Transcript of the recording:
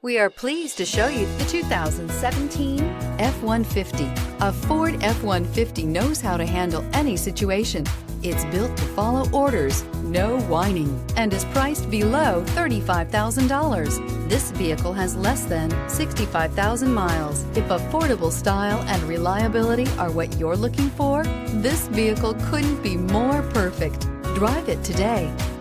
We are pleased to show you the 2017 F-150. A Ford F-150 knows how to handle any situation. It's built to follow orders, no whining, and is priced below $35,000. This vehicle has less than 65,000 miles. If affordable style and reliability are what you're looking for, this vehicle couldn't be more perfect. Drive it today.